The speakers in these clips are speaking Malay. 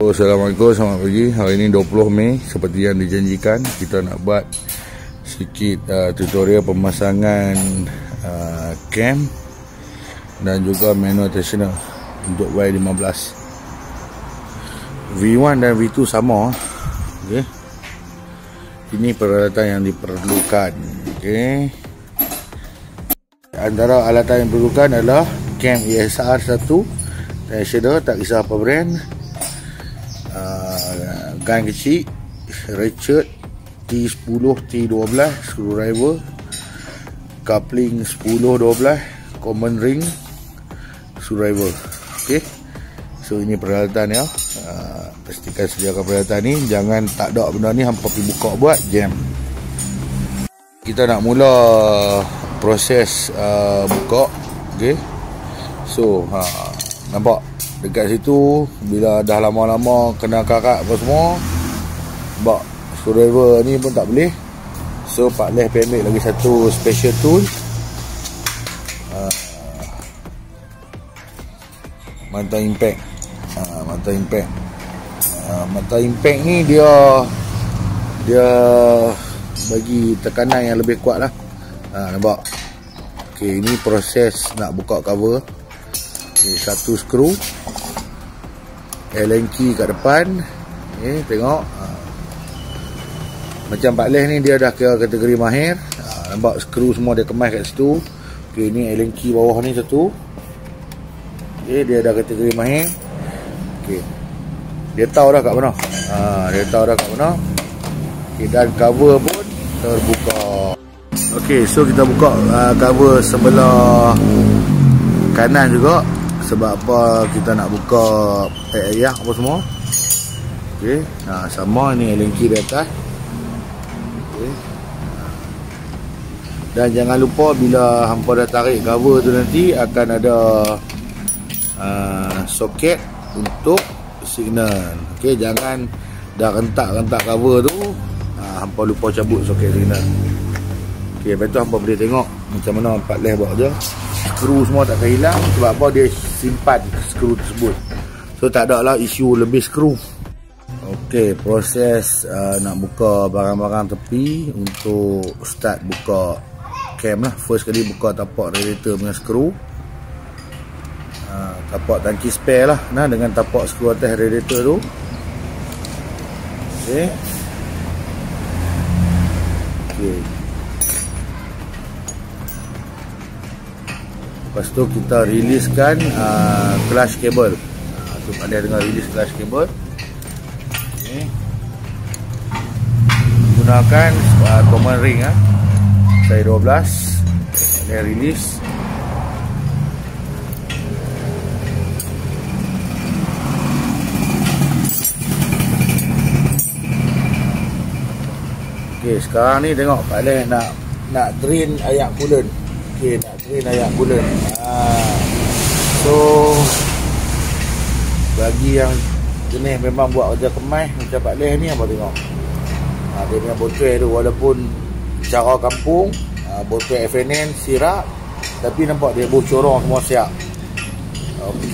Assalamualaikum, selamat pagi. Hari ini 20 Mei, seperti yang dijanjikan, kita nak buat sikit tutorial pemasangan cam dan juga manual tensioner untuk Y15. V1 dan V2 sama. Okay. Ini peralatan yang diperlukan. Okay. Antara alatan yang diperlukan adalah cam ESR 1, tensioner, tak kisah apa brand, gun kecil, ratchet T10, T12, screwdriver, coupling 10-12, common ring, screwdriver. Ok, so ini peralatan ya. Pastikan sediakan peralatan ni, jangan tak ada benda ni hampa pergi buka buat jam. Kita nak mula proses buka. Ok, so nampak dekat situ, bila dah lama-lama kena karat apa semua, sebab screwdriver ni pun tak boleh. So Pak Leh ambil lagi satu special tool, mata impact. Mata impact ni dia bagi tekanan yang lebih kuat lah. Nampak. Okay, ini proses nak buka cover. Okay, satu skru, Allen key kat depan. Okay, tengok. Macam Pak Leh ni dia dah kira kategori mahir. Nampak skru semua dia kemas kat situ. Okay, ni Allen key bawah ni satu. Okay, dia dah kategori mahir. Okay, dia tahu dah kat mana. Dia tahu dah kat mana. Okay, dan cover pun terbuka. Okay, so kita buka cover sebelah kanan juga. Sebab apa kita nak buka air apa semua. Okay, sama ni Allen key di atas. Okay. Dan jangan lupa bila hampa dah tarik cover tu nanti akan ada soket untuk signal. Okay, jangan dah rentak cover tu hampa lupa cabut soket signal. Okay, lepas tu hampa boleh tengok macam mana Pak Leh buat je. Skru semua tak terhilang. Sebab apa? Dia simpan skru tersebut. So tak ada lah isu lebih skru. Ok, proses nak buka barang-barang tepi untuk start buka cam lah. First kali buka tapak radiator punya skru, tapak tangki spare lah, dengan tapak skru atas radiator tu. Ok, lepas tu kita riliskan clutch cable. Tu Pak Leh dengan rilis clutch cable. Okay. Gunakan common ring saya 12. Pak Leh rilis. Okay, sekarang ni tengok Pak Leh nak drain air coolant. Okay, nak drain air coolant. So bagi yang jenis memang buat kerja kemas macam Pak Leh ni, apa tengok dia punya botol tu, walaupun cara kampung botol FNN sirap, tapi nampak dia bocorong semua siap. Ok,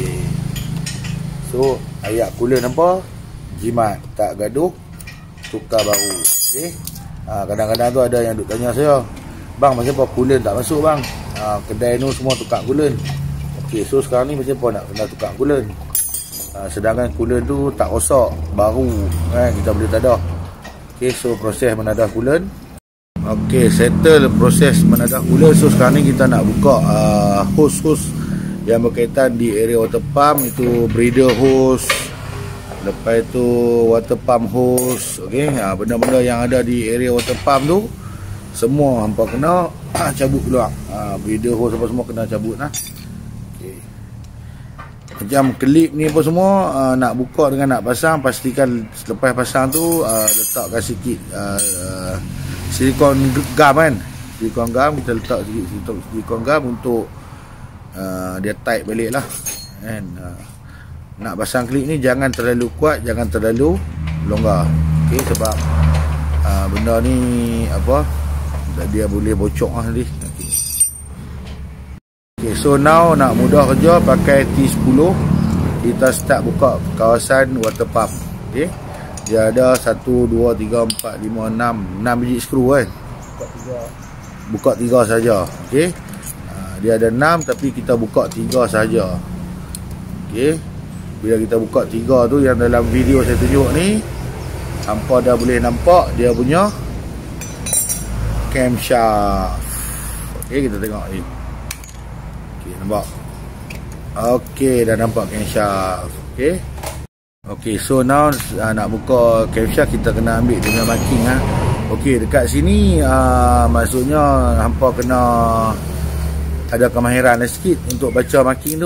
so air coolant nampak jimat, tak gaduh, tukar baru. Ok, kadang-kadang tu ada yang duk tanya saya, bang macam apa coolant tak masuk bang, kedai tu semua tukar coolant. Ok, so sekarang ni macam apa nak kena tukar coolant, sedangkan coolant tu tak rosak, baru kita boleh tadah. Ok, so proses menadah coolant. Ok, settle proses menadah coolant. So sekarang ni kita nak buka hose yang berkaitan di area water pump. Itu breather hose, lepas itu water pump hose. Ok, benda-benda yang ada di area water pump tu semua hampa kena cabut keluar. Breather hose apa semua kena cabut lah. Okay. Macam klip ni apa semua nak buka dengan nak pasang, pastikan selepas pasang tu letakkan sikit silikon gum kan. Silikon gum kita letak sikit silikon gum untuk dia tight balik lah kan. Nak pasang klip ni jangan terlalu kuat, jangan terlalu longgar. Okay, sebab benda ni apa, dia boleh bocor lah nanti. Okay, so now nak mudah kerja pakai T10. kita start buka kawasan water pump. Okey. Dia ada 1 2 3 4 5 6 biji skru kan. Buka 3 saja. Okey. Dia ada 6 tapi kita buka 3 saja. Okey. Bila kita buka 3 tu yang dalam video saya tunjuk ni, hampa dah boleh nampak dia punya camshaft. Okey, kita tengok ni. Okey, nampak. Okey, dah nampak camshaft. Okey. Okey, so now nak buka camshaft kita kena ambil dengan marking ah. Okey, dekat sini maksudnya hampa kena ada kemahiran sikit untuk baca marking tu.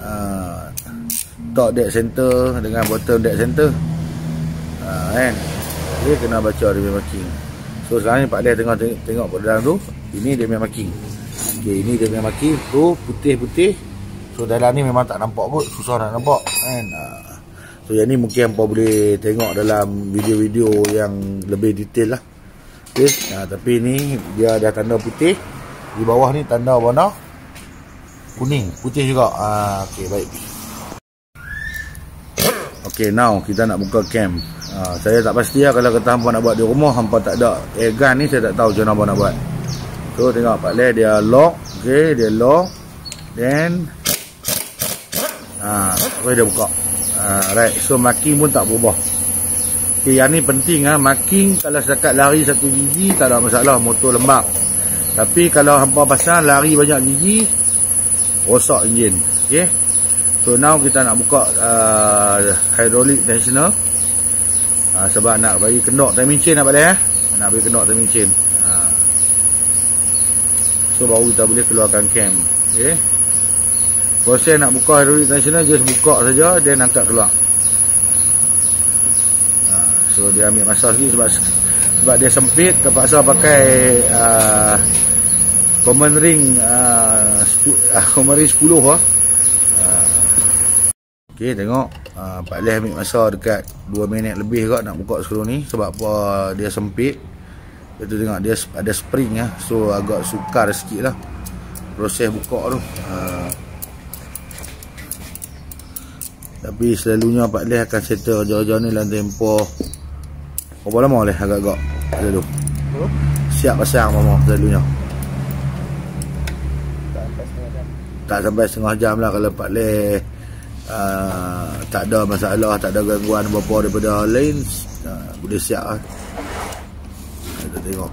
Top dead center dengan bottom dead center. Kan. Dia kena baca dia punya marking. So sekarang ni Pak Leh tengok kat dalam tu, ini dia punya marking. Okey, ini dia punya marking tu putih-putih. So dalam ni memang tak nampak kot, susah nak nampak kan. So yang ni mungkin hangpa boleh tengok dalam video-video yang lebih detail lah. Okey, tapi ni dia ada tanda putih. Di bawah ni tanda warna kuning, putih juga. Okey, baik. Okey, now kita nak buka cam. Saya tak pasti lah kalau kata hampa nak buat di rumah, hampa tak ada air gun ni, saya tak tahu macam mana hampa nak buat. So tengok Pak Leh dia lock. Okey, dia lock. Then dia buka. Right, so marking pun tak berubah. Okey, yang ni penting marking kalau setakat lari 1 gigi tak ada masalah, motor lembab. Tapi kalau hampa pasang lari banyak gigi, rosak enjin. Okey. So now kita nak buka hydraulic tensioner. Sebab nak bagi kendok timing chain Pak Leh. Nak bagi kendok timing chain. So baru kita boleh keluarkan cam. Okey. Proses nak buka hydraulic tensioner, just buka saja dan angkat keluar. So dia ambil masa sikit sebab dia sempit, terpaksa pakai common ring 10 lah. Okey, tengok Pak Leh ambil masa dekat 2 minit lebih kot nak buka skru ni. Sebab apa dia sempit. Itu tengok dia ada spring lah. So agak sukar sikit lah proses buka tu. Tapi selalunya Pak Leh akan settle jauh-jauh ni dalam tempoh berapa lama Leh agak-agak selalu siap pasang mama selalunya. Tak sampai setengah jam lah kalau Pak Leh tak ada masalah, tak ada gangguan apa-apa daripada lain, boleh siap lah. Kita tengok.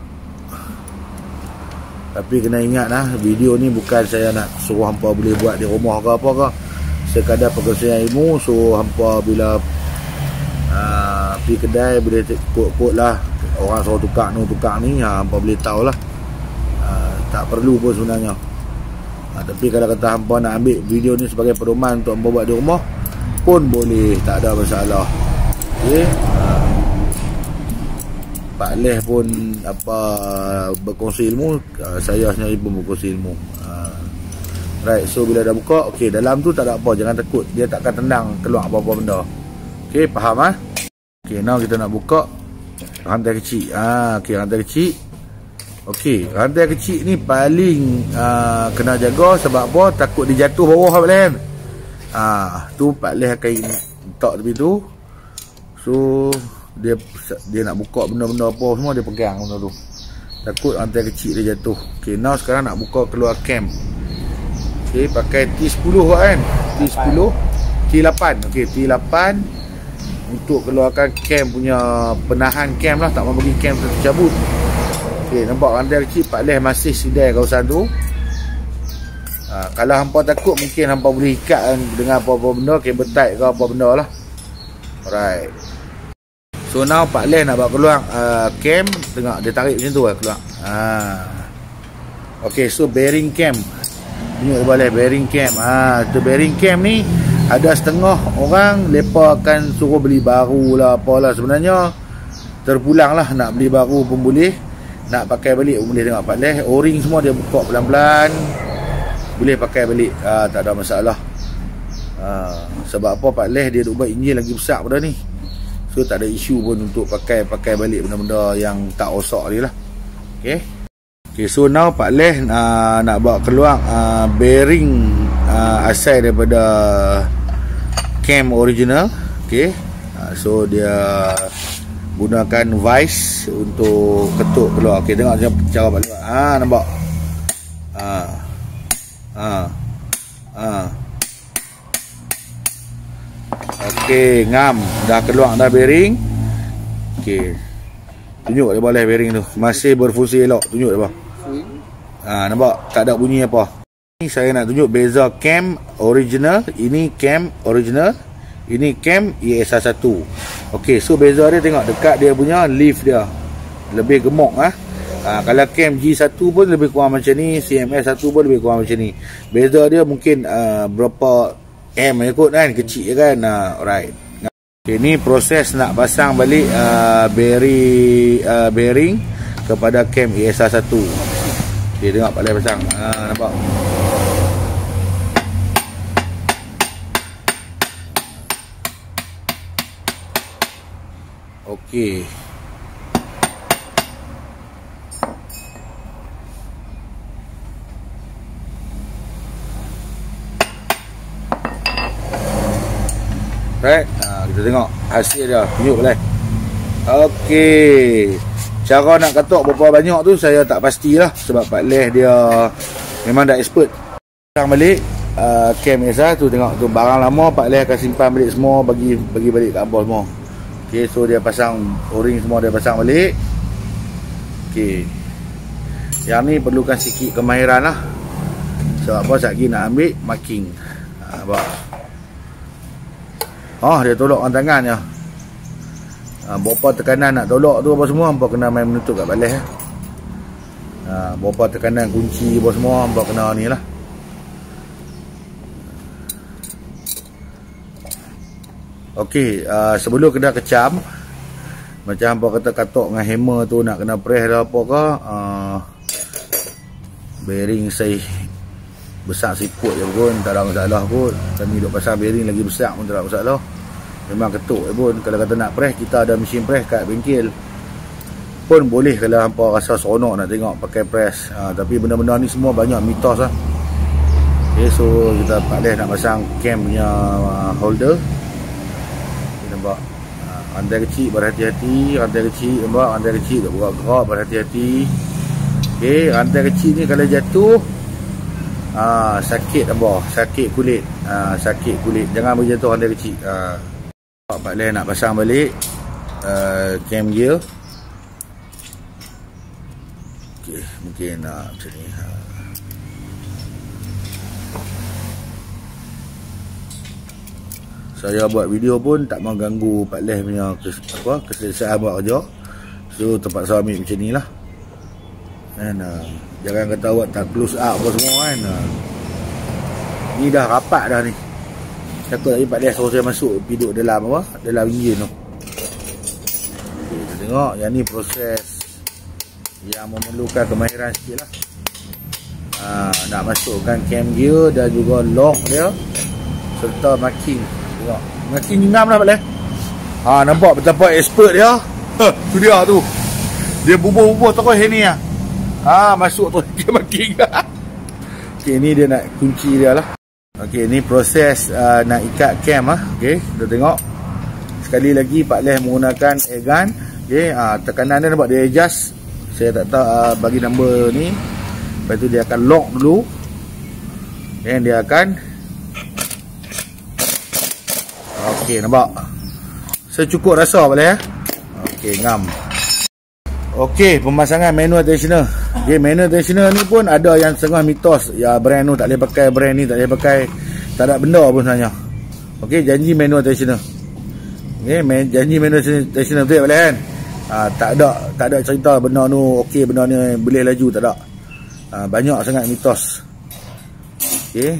Tapi kena ingat lah, video ni bukan saya nak suruh hampa boleh buat di rumah ke apa ke, sekadar perkongsian ilmu. So hampa bila pergi kedai boleh kod-kod lah, orang suruh tukar ni, hampa boleh tahu lah. Tak perlu pun sebenarnya. Tapi kalau kata hampa nak ambil video ni sebagai pedoman untuk hampa buat di rumah pun boleh, tak ada masalah. Okay. Pak Leh pun berkongsi ilmu, saya sendiri pun berkongsi ilmu. Right, so bila dah buka, okey, dalam tu tak ada apa, jangan takut, dia takkan tendang keluar apa-apa benda. Okey, faham ah? Okey, now kita nak buka rantai kecil. Okey, rantai kecil. Okey, rantai kecil ni paling kena jaga sebab apa? Takut dia jatuh bawah Pak Leh. Tu Pak Leh akan letak tepi tu. So dia nak buka benda-benda apa semua dia pegang benda tu. Takut rantai kecil dia jatuh. Okey, now sekarang nak buka keluar cam. Okey, pakai T10 kan? T10, T8. Okey, T8 untuk keluarkan cam punya penahan cam lah, tak mau bagi cam tercabut. Okey, nampak rantai kecil Pak Leh masih sidai kawasan tu. Kalau hampa takut mungkin hampa boleh ikat dengan apa-apa benda, kabel tight ke apa benda lah. Alright. So now Pak Leh nak bawa keluar cam, tengok dia tarik macam tu lah keluar. Okey, so bearing cam. Tunjuk Pak Leh bearing cam. Tu bearing cam ni ada setengah orang lepa akan suruh beli baru lah apalah. Sebenarnya terpulang lah, nak beli baru pun boleh, nak pakai balik pun boleh. Tengok Pak Leh O-ring semua dia buka pelan-pelan, boleh pakai balik, tak ada masalah. Sebab apa? Pak Leh dia duk buat enjin lagi besar pada ni, so tak ada isu pun untuk pakai balik benda-benda yang tak rosak ni lah. Okay, so now Pak Leh nak bawa keluar bearing asal daripada cam original. Okey. So dia gunakan vice untuk ketuk keluar. Okey, tengok cara balik. Nampak. Okey, ngam dah keluar dah bearing. Okey. Tunjuk dia boleh bearing tu. Masih berfungsi elok. Tunjuk dia, bang. Nampak? Tak ada bunyi apa. Ni saya nak tunjuk beza cam original. Ini cam original. Ini cam ESR1. Okey, so beza dia tengok dekat dia punya leaf dia. Lebih gemuk kalau cam G1 pun lebih kurang macam ni, CMS1 pun lebih kurang macam ni. Beza dia mungkin berapa M ikut kan, kecil je kan. Alright. Okay, ni proses nak pasang balik bearing kepada cam ESR1. Okay, tengok Pak Leh pasang. Nampak? Okey. Right. Kita tengok hasil dia. Tunjuk boleh. Okey. Cara nak ketuk berapa banyak tu saya tak pastilah sebab Pak Leh dia memang dah expert. Pasang balik cam ESR tu, tengok tu barang lama Pak Leh akan simpan balik semua, bagi balik kat abang semua. Okey, so dia pasang o-ring semua, dia pasang balik. Okey. Yang ni perlukan sikit kemahiran lah. Sebab apa, sekejap lagi nak ambil marking. Dia tolak orang tangan je. Berapa tekanan nak tolak tu apa semua, hampa kena main menutup kat balas. Berapa tekanan kunci apa semua, hampa kena ni lah. Okey, sebelum kena kecam, macam hampa kata katok dengan hammer tu nak kena press dah apa ke, bearing saya besar siput je pun tak ada masalah kot. Kami duk pasang bearing lagi besar pun tak ada masalah. Memang ketuk je pun. Kalau kata nak press, kita ada mesin press kat bengkel pun boleh kalau hampa rasa seronok nak tengok pakai press. Tapi benda-benda ni semua banyak mitos lah. Okay, so kita Pak Leh nak pasang cam punya holder. Nampak rantai kecil berhati-hati, rantai kecil nampak, rantai kecil tak gerak berhati-hati. Okay, rantai kecil ni kalau jatuh sakit apa, sakit kulit, sakit kulit. Jangan berjatuh rantai kecil. Pak Leh nak pasang balik cam gear. Okay, mungkin macam ni. Saya buat video pun tak mau ganggu Pak Leh punya keselesaan buat kerja. So terpaksa ambil macam ni lah. Dan jangan kata awak tak close up apa semua kan. Ni dah rapat dah ni. Takut lagi Pak Leh suruh saya masuk duduk dalam apa? Dalam enjin tu. Okay, kita tengok yang ni proses yang memerlukan kemahiran sikit lah. Nak masukkan cam gear dan juga lock dia serta marking. Tengok marking ngam lah Pak Leh. Nampak betapa expert dia. Tu dia tu. Dia bubuh-bubuh terus ni lah. Masuk tu dia marking. Okay, ni dia nak kunci dia lah. Okay, ni proses nak ikat cam lah. Okay, kita tengok. Sekali lagi Pak Leh menggunakan air gun. Okay, tekanan dia nampak dia adjust. Saya tak tahu bagi nombor ni. Lepas tu dia akan lock dulu. Dan dia akan okey, nampak. Secukup rasa Pak Leh. Okey, ngam. Okey, pemasangan manual tensioner. Okey, manual tensioner ni pun ada yang setengah mitos. Ya, brand tu tak boleh pakai, brand ni tak boleh pakai. Tak ada benda pun sebenarnya. Okey, janji manual tensioner. Okey, janji manual tensioner betul Pak Leh kan? Tak ada cerita benda tu okey, benda ni boleh laju, tak ada. Banyak sangat mitos. Okey.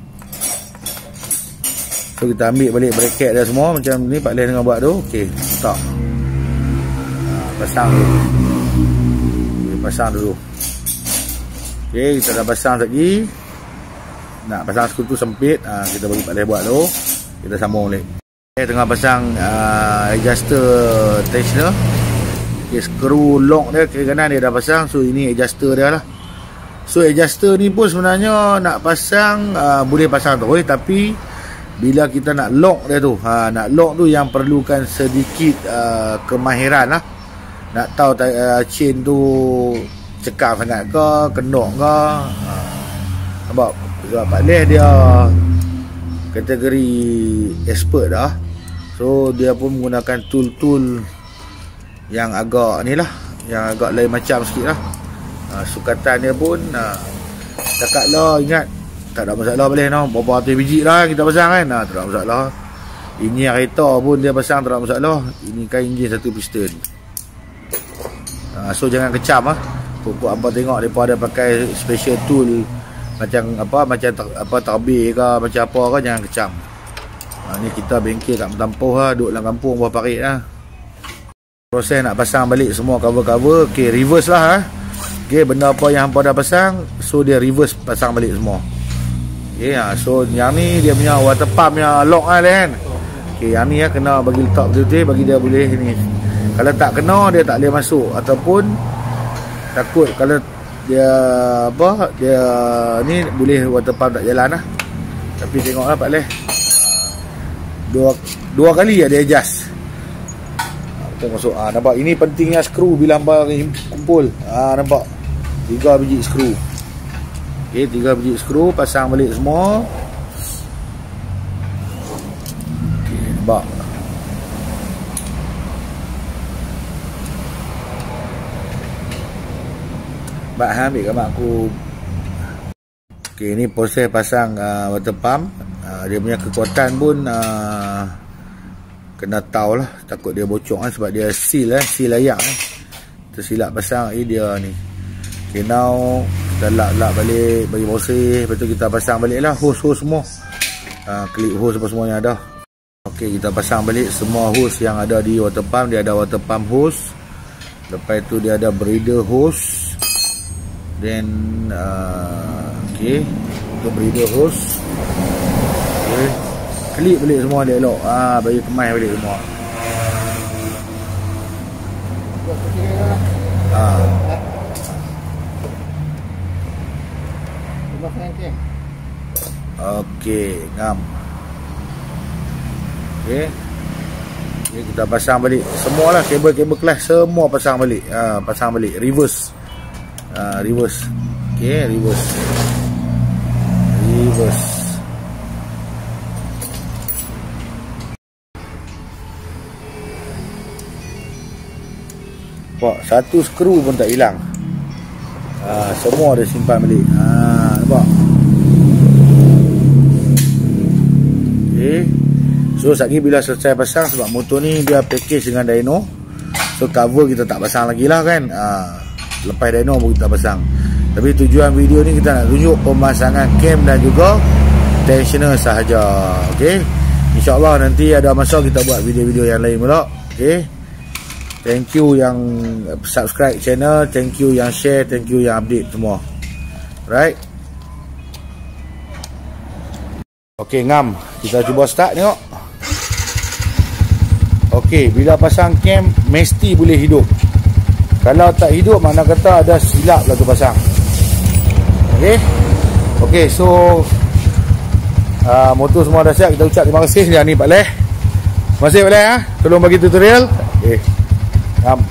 So kita ambil balik bracket dia semua macam ni Pak Leh dengan buat tu. Okey, letak. Pasang dulu. Okay, pasang dulu. Okey, kita dah pasang lagi. Nak pasang skru tu sempit, kita bagi Pak Leh buat tu. Kita sambung balik. Okay, tengah pasang adjuster tensioner. Okay, skru lock dia kiri kanan dia dah pasang. So ini adjuster dia lah. So adjuster ni pun sebenarnya nak pasang boleh pasang terus, tapi bila kita nak lock dia tu, nak lock tu yang perlukan sedikit kemahiran lah. Nak tahu chain tu cekam sangat ke, kendok ke. Nampak? Sebab Pak Leh dia kategori expert dah. So dia pun menggunakan tool-tool yang agak ni lah, yang agak lain macam sikit lah. Sukatan dia pun cakap lah, ingat tak ada masalah boleh no. Berapa ratus biji lah kita pasang kan, tak ada masalah. Ini kereta pun dia pasang tak ada masalah. Ini kan enjin satu piston. So jangan kecam lah. Pokok apa tengok mereka ada pakai special tool macam tabir ke macam apa ke, jangan kecam. Ni kita bengkel kat Mentampuh lah, duduk dalam kampung buah parit lah. Proses nak pasang balik semua cover-cover. Okay, reverse lah. Okay, benda apa yang hampa dah pasang, so dia reverse pasang balik semua. Okay, so yang ni dia punya water pump yang lock lah kan. Okay, yang ni kena bagi letak betul-betul, bagi dia boleh ni. Kalau tak kena, dia tak boleh masuk. Ataupun takut kalau dia dia ni boleh water pump tak jalan lah. Tapi tengoklah Pak Leh, dua kali dia adjust. Masuk. Nampak, ini pentingnya skru bila hamba kumpul. Nampak 3 biji skru. Okay, 3 biji skru pasang balik semua. Okay, nampak. Mbak ambil gambar aku. Okay, ni proses pasang water pump. Dia punya kekuatan pun kena tahu lah, takut dia bocor sebab dia seal layak tersilap pasang dia ni. Okay, now kita lap balik, bagi bersih, lepas tu kita pasang balik lah hose semua, klip hose apa semua yang ada. Okay, kita pasang balik semua hose yang ada di water pump. Dia ada water pump hose, lepas tu dia ada breather hose, then okay, itu breather hose. Okay, klip balik semua dia elok. Bagi kemas balik semua. Okey, ngam. Okey. Ni kita pasang balik semualah, kabel-kabel kelas semua pasang balik. Pasang balik reverse. Reverse. Okey, reverse. Nampak, satu skru pun tak hilang. Semua dia simpan balik. Nampak. Okay. So sekejap bila selesai pasang, sebab motor ni dia package dengan dyno, so cover kita tak pasang lagi lah kan. Lepas dyno pun kita pasang. Tapi tujuan video ni kita nak tunjuk pemasangan cam dan juga tensioner sahaja. Okay, InsyaAllah nanti ada masa kita buat video-video yang lain pula. Okay, thank you yang subscribe channel, thank you yang share, thank you yang update semua. Right. Okay, ngam. Kita cuba start tengok. Okay, bila pasang cam mesti boleh hidup. Kalau tak hidup, mana kata ada silap lah tu pasang. Okay. Okay, so motor semua dah siap. Kita ucap terima kasih. Yang ni Pak Leh. Terima kasih Pak Leh. Tolong bagi tutorial. Okay, ngam.